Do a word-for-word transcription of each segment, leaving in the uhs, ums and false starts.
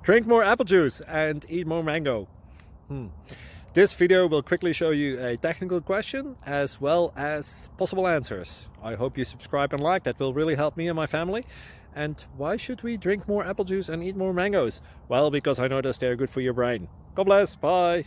Drink more apple juice and eat more mango. Hmm. This video will quickly show you a technical question as well as possible answers. I hope you subscribe and like, that will really help me and my family. And why should we drink more apple juice and eat more mangoes? Well, because I noticed they're good for your brain. God bless, bye!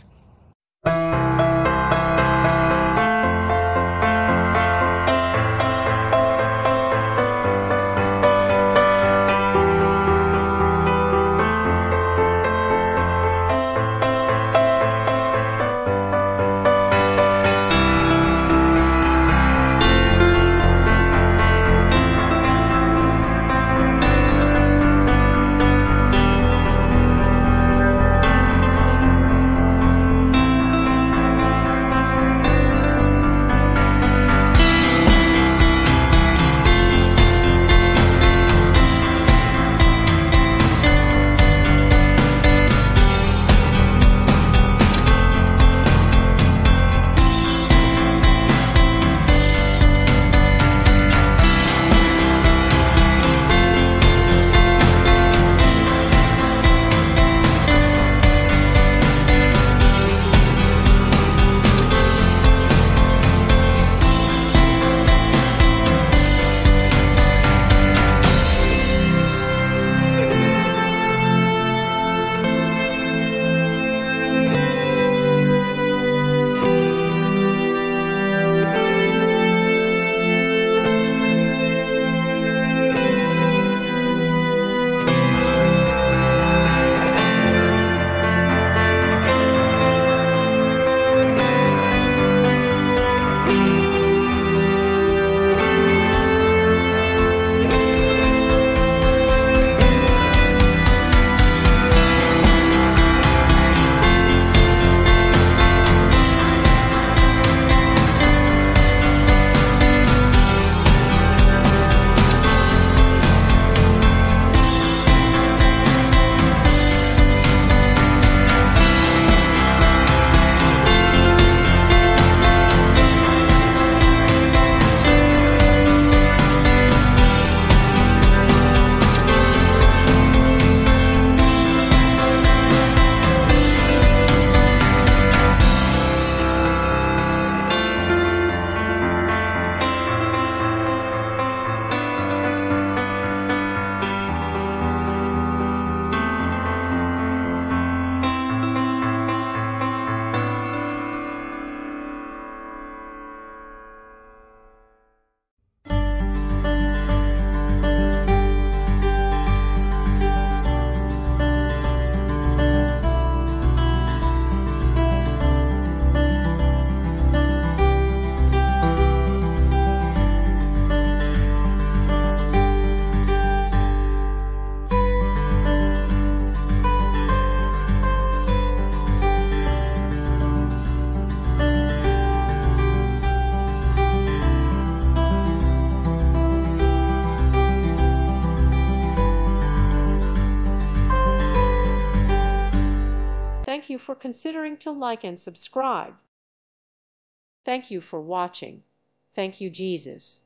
Thank you for considering to like and subscribe. Thank you for watching. Thank you, Jesus.